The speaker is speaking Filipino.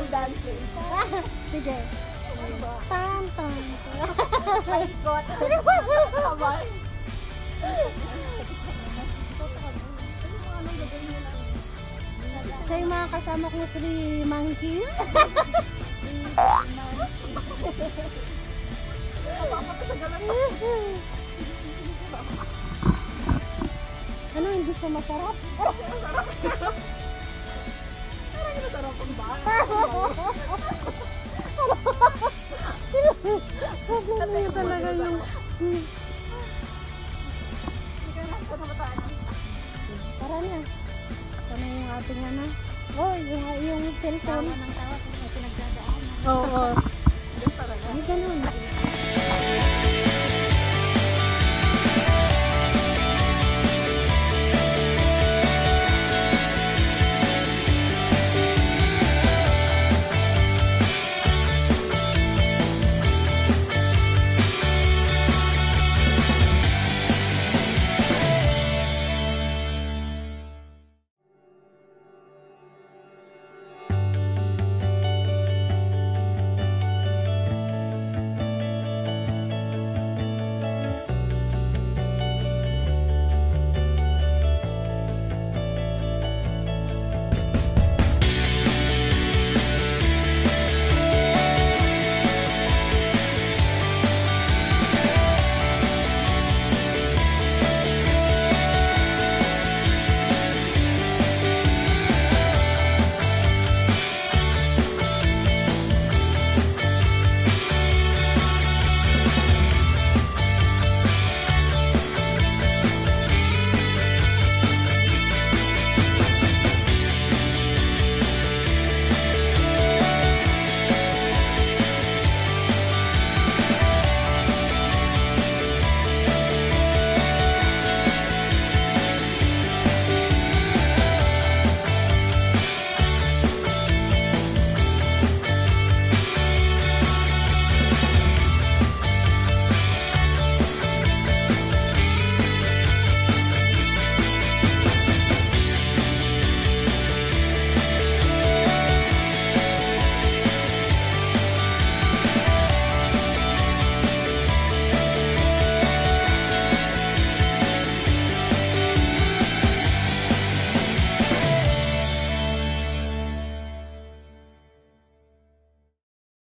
dancing. Sige. Tan, tan. Paikot. Sabay. Siya yung mga kasama ko 3 monkeys. Ano, hindi siya masarap? Parang masarap ang bahay. Problema yun talaga yung... Tara na. Tara na yung ating ano. Oh, yung cellphone. Tawa ng tawa kung may pinagdadaanan. Oo. Ganun talaga. Ay, ganun.